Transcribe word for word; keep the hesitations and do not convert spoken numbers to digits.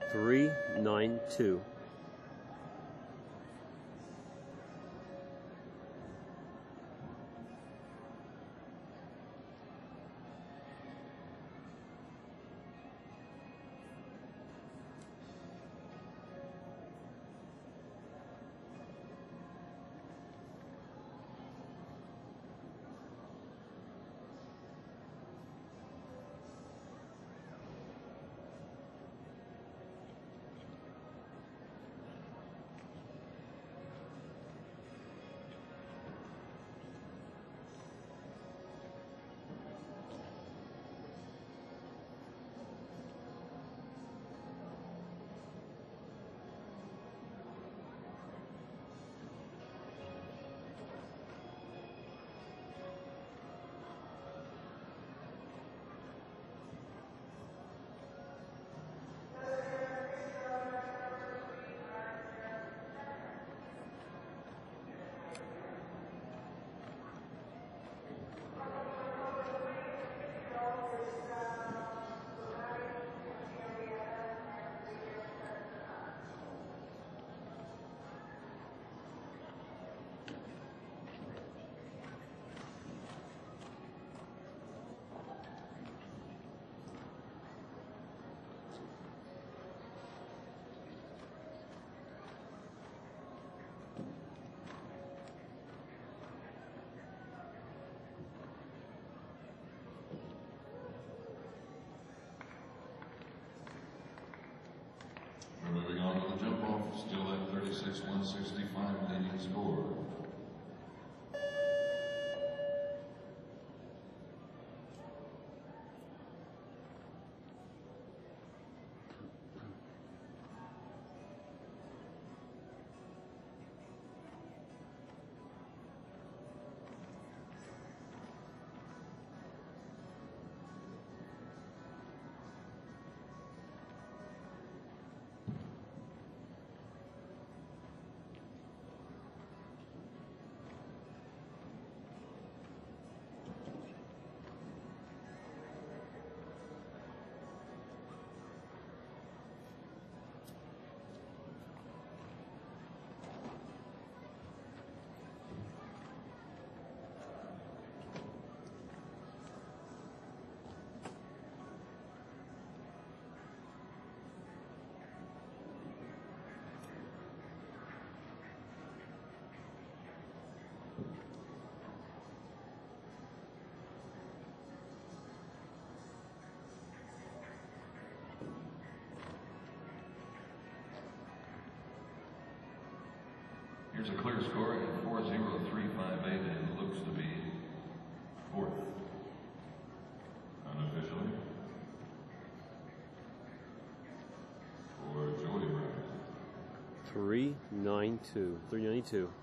three nine two. We're moving on to the jump off, still at thirty-six one sixty-five, leading score. Here's a clear score at four zero three five eight, and it looks to be fourth. Unofficially. For Joyride. three nine two. three ninety-two.